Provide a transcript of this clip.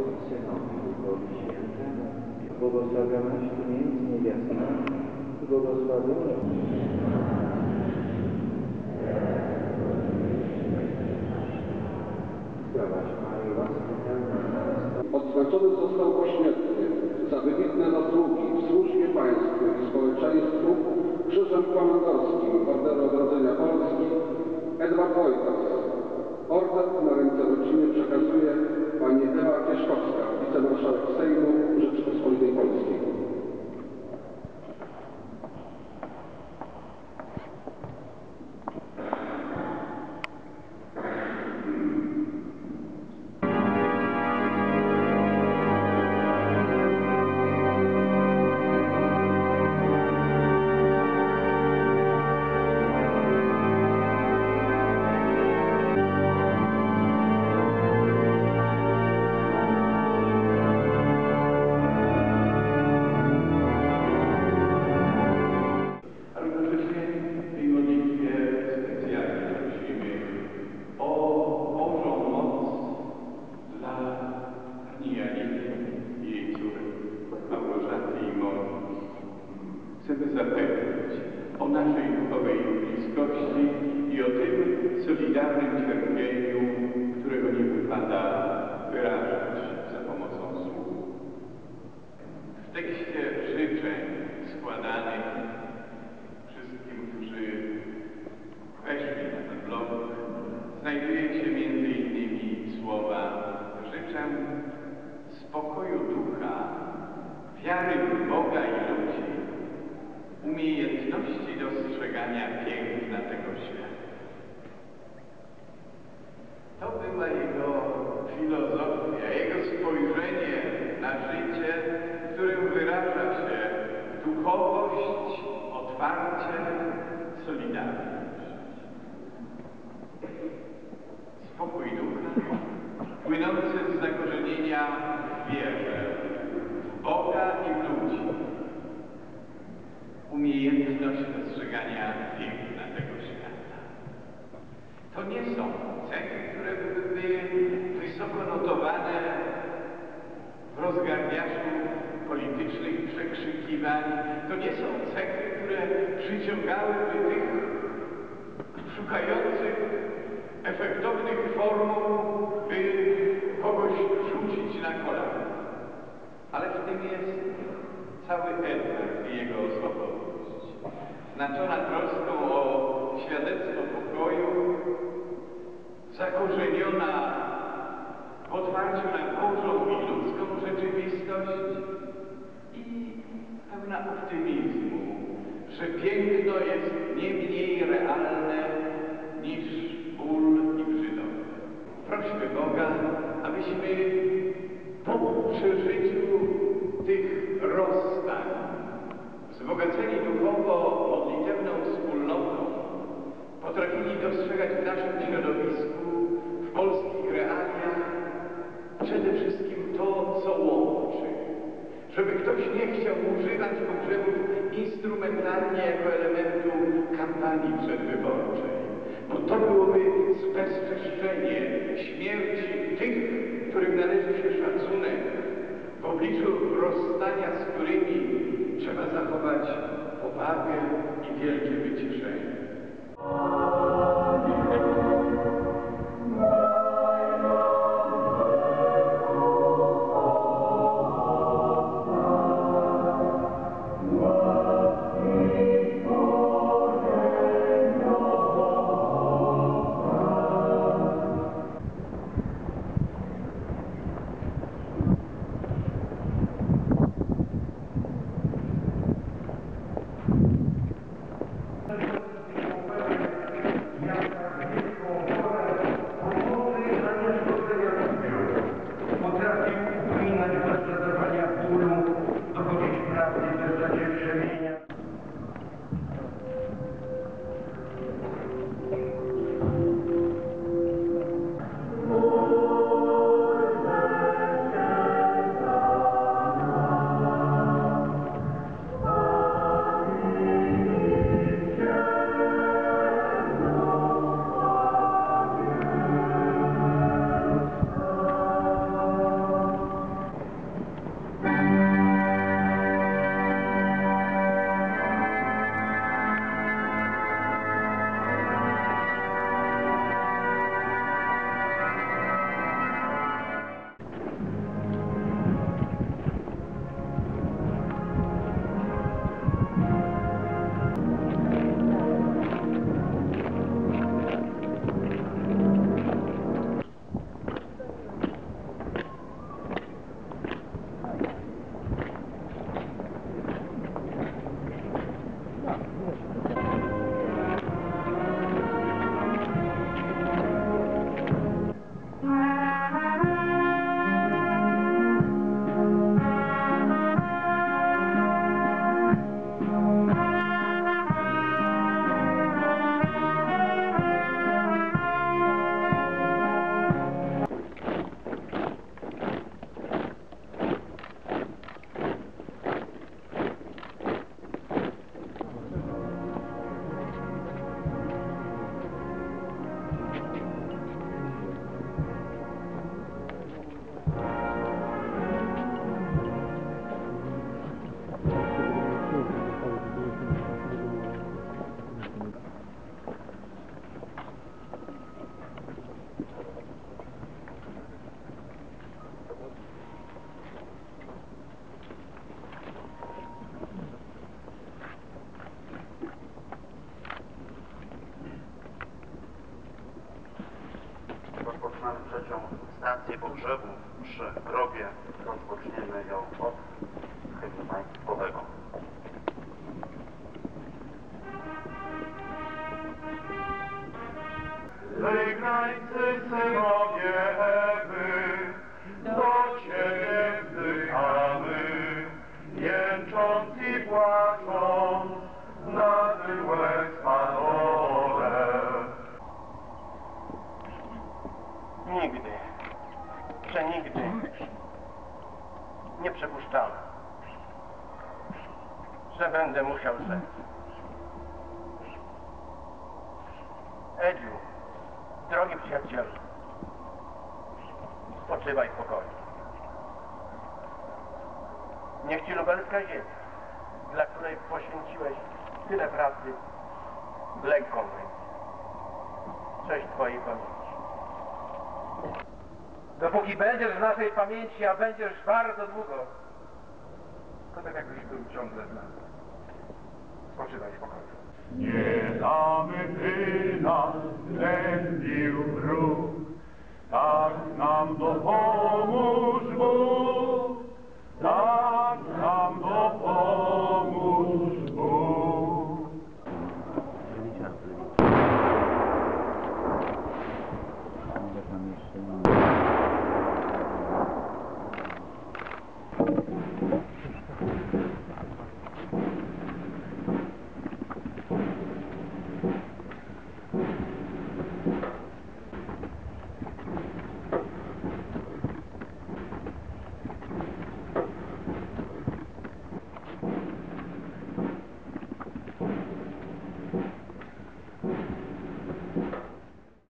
Synowi i Duchowi Świętemu, błogosławionaś Ty między niewiastami i błogosławiony Zdrowaś Maryjo, łaski pełna. Odznaczony został pośmiertnie za wybitne zasługi w służbie państwu i społeczeństwu Krzyżem Komandorskim Orderu Odrodzenia Polski Edward Wojtas. Order na ręce rodziny przekazuje pani Ewa Kieszkowska, wicemarszałek Sejmu Rzeczypospolitej Polskiej. Chcemy zapewnić o naszej duchowej bliskości i o tym solidarnym cierpieniu, którego nie wypada wyrażać za pomocą słów. W tekście życzeń składanych wszystkim, którzy weszli na ten blok, znajduje się m.in. słowa: życzę spokoju ducha, wiary w Boga i ludzi, umiejętności dostrzegania piękna tego świata. To była jego filozofia, jego spojrzenie na życie, w którym wyraża się duchowość, otwarcie, solidarność. Spokój ducha, płynący z zakorzenienia w wierze, w Boga i w ludzi. Umiejętność dostrzegania piękna tego świata. To nie są cechy, które były wysoko notowane w rozgardiaszu politycznych przekrzykiwań. To nie są cechy, które przyciągałyby tych szukających efektownych formuł, by kogoś rzucić na kolana. Ale w tym jest cały Edward i jego osobowość, znaczona troską o świadectwo pokoju, zakorzeniona w otwarciu na Bożą i ludzką rzeczywistość i pełna optymizmu, że piękno jest nie mniej realne niż ból i brzydoty. Prośmy Boga, abyśmy po przeżyciu tych rozstań, wzbogaceni duchowo modlitewną wspólnotą, potrafili dostrzegać w naszym środowisku, w polskich realiach przede wszystkim to, co łączy. Żeby ktoś nie chciał używać pogrzebów instrumentalnie jako elementu kampanii przedwyborczej, bo to byłoby zbezczeszczenie śmierci tych, którym należy się szacunek, w obliczu rozstania, z którymi trzeba zachować powagę i wielkie wyciszenie. pogrzebów przy grobie rozpoczniemy ją od hymnu państwowego. Wygrańcy synowie Ewy, do Ciebie wzdychamy, jęcząc i płacząc na tym łez-padole. Nigdy, przenigdy nie przypuszczamy, że będę musiał rzec. Edziu, drogi przyjacielu, spoczywaj w pokoju. Niech Ci lubelska ziemia, dla której poświęciłeś tyle pracy, lekką wyjdzie. Cześć Twojej pamięci. Dopóki będziesz w naszej pamięci, a będziesz bardzo długo, to tak jakbyś był ciągle z nami. Spoczywaj w pokoju. Nie damy, by nas gnębił wróg, tak nam dopomóż Bóg, tak nam dopomóż Bóg. Tam jeszcze